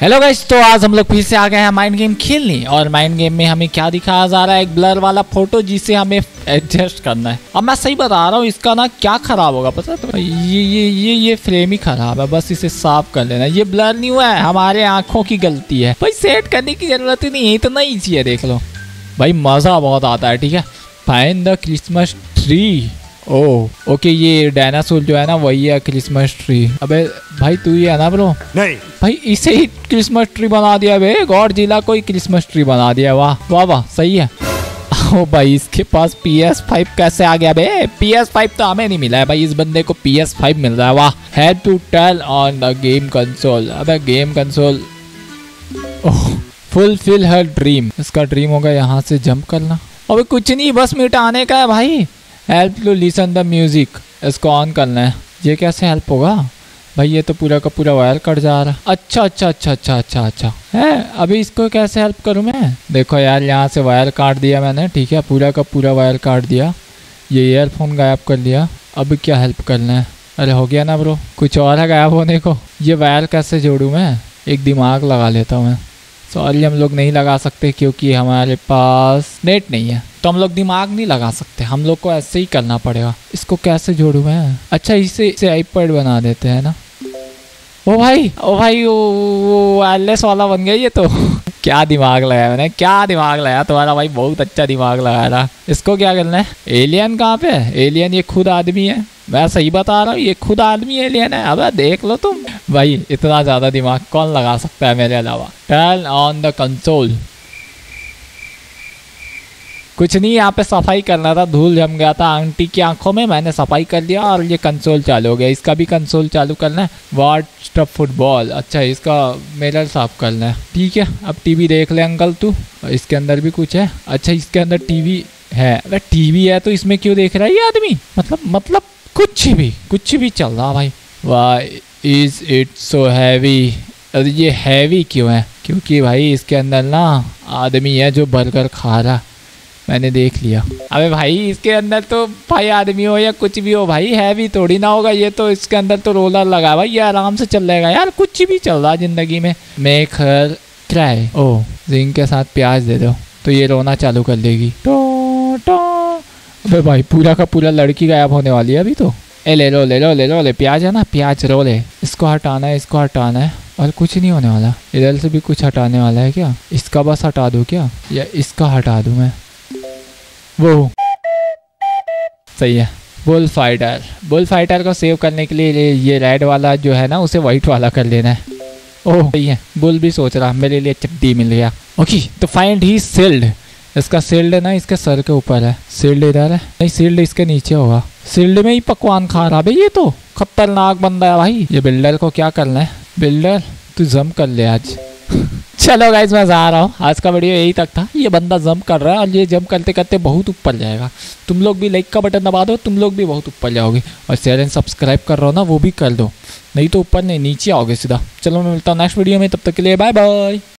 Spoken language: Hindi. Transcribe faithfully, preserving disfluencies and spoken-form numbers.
हेलो गाइस, तो आज हम लोग फिर से आ गए हैं माइंड गेम खेलने। और माइंड गेम में हमें क्या दिखाया जा रहा है, एक ब्लर वाला फोटो जिसे हमें एडजस्ट करना है। अब मैं सही बता रहा हूँ, इसका ना क्या खराब होगा पता है तो ये ये ये ये फ्रेम ही खराब है, बस इसे साफ कर लेना। ये ब्लर नहीं हुआ है, हमारे आंखों की गलती है भाई। सेट करने की जरूरत ही नहीं है, इतना ईजी है, देख लो भाई, मजा बहुत आता है। ठीक है, find the Christmas tree. Oh okay, ये डायनासोर जो है ना वही है क्रिसमस ट्री। अबे भाई तू ही है ना ब्रो? नहीं भाई, इसे ही क्रिसमस ट्री बना दिया बे, गॉडजिला को ही क्रिसमस ट्री बना दिया। वाह वाह वाह, सही है। ओ भाई, इसके पास पी एस फाइव कैसे आ गया बे? पी एस फाइव तो हमें नहीं मिला है भाई, इस बंदे को पी एस फाइव मिल रहा है। वाह, had to tell on the game console. अबे game console, oh fulfil her dream. इसका ड्रीम होगा यहाँ से जंप करना। अबे कुछ नहीं, बस मिटाने का है भाई। Help to listen the music, इसको ऑन करना है। ये कैसे हेल्प होगा भाई? ये तो पूरा का पूरा वायर कट जा रहा है। अच्छा अच्छा अच्छा अच्छा अच्छा अच्छा है। अभी इसको कैसे हेल्प करूँ मैं? देखो यार, यहाँ से वायर काट दिया मैंने। ठीक है, पूरा का पूरा वायर काट दिया। ये ईयरफोन गायब कर लिया। अब क्या हेल्प करना है? अरे हो गया ना ब्रो, कुछ और है गायब होने को। ये वायर कैसे जोड़ूँ मैं? एक दिमाग लगा लेता हूँ मैं। सॉरी, हम लोग नहीं लगा सकते क्योंकि हमारे पास नेट नहीं है, तो हम लोग दिमाग नहीं लगा सकते। हम लोग को ऐसे ही करना पड़ेगा। इसको कैसे जोड़ूं मैं? अच्छा, इसे इसे आईपैड बना देते हैं ना। ओ भाई ओ भाई, वो वायरलेस वाला बन गया ये तो। क्या दिमाग लगाया मैंने, क्या दिमाग लगाया तुम्हारा भाई, बहुत अच्छा दिमाग लगाया था। इसको क्या करना है? एलियन कहाँ पे है? एलियन ये खुद आदमी है, मैं सही बता रहा हूँ, ये खुद आदमी एलियन है। अब देख लो तुम भाई, इतना ज्यादा दिमाग कौन लगा सकता है मेरे अलावा। Turn on the console. कुछ नहीं, यहाँ पे सफाई करना था, धूल जम गया था आंटी की आंखों में, मैंने सफाई कर लिया और ये कंसोल चालू हो गया। इसका भी कंसोल चालू करना है। वॉच द फुटबॉल, अच्छा इसका मिरर साफ करना है। ठीक है, अब टीवी देख ले अंकल तू। इसके अंदर भी कुछ है। अच्छा, इसके अंदर टीवी है। अरे टीवी है तो इसमें क्यों देख रहा है ये आदमी? मतलब मतलब कुछ भी कुछ भी चल रहा भाई। Why is it so heavy? अरे ये हैवी क्यों है? क्योंकि भाई इसके अंदर ना आदमी है जो बर्गर खा रहा, मैंने देख लिया। अबे भाई, इसके अंदर तो भाई आदमी हो या कुछ भी हो भाई, हैवी थोड़ी ना होगा ये तो। इसके अंदर तो रोलर लगा भाई, ये आराम से चल जाएगा यार। कुछ भी चल रहा जिंदगी में। Make her try. Oh, zinc के साथ प्याज दे दो तो ये रोना चालू कर देगी। टो टो। अबे भाई, पूरा का पूरा लड़की गायब होने वाली है अभी तो। ए ले लो ले लो ले लो ले, प्याज है ना, प्याज रो ले। इसको हटाना है, इसको हटाना है और कुछ नहीं होने वाला। इधर से भी कुछ हटाने वाला है क्या? इसका बस हटा दूं क्या, या इसका हटा दूं मैं? वो सही है। बुल फाइटर, बुल फाइटर को सेव करने के लिए ये रेड वाला जो है ना उसे वाइट वाला कर लेना है। ओह सही है, बुल भी सोच रहा मेरे लिए चड्डी मिल गया। ओके, तो फाइंड ही शील्ड। इसका शील्ड है ना इसके सर के ऊपर है। शील्ड इधर है? नहीं, शील्ड इसके नीचे होगा। शील्ड में ही पकवान खा रहा भाई, ये तो खतरनाक बंदा है भाई। ये बिल्डर को क्या करना है? बिल्डर तू जंप कर ले आज। चलो गाइस, मैं जा रहा हूँ। आज का वीडियो यही तक था। ये बंदा जंप कर रहा है और ये जंप करते करते बहुत ऊपर जाएगा। तुम लोग भी लाइक का बटन दबा दो, तुम लोग भी बहुत ऊपर जाओगे। और शेयर एंड सब्सक्राइब कर रहा हो ना, वो भी कर दो, नहीं तो ऊपर नहीं नीचे आओगे सीधा। चलो मैं मिलता हूँ नेक्स्ट वीडियो में, तब तक के लिए बाय बाय।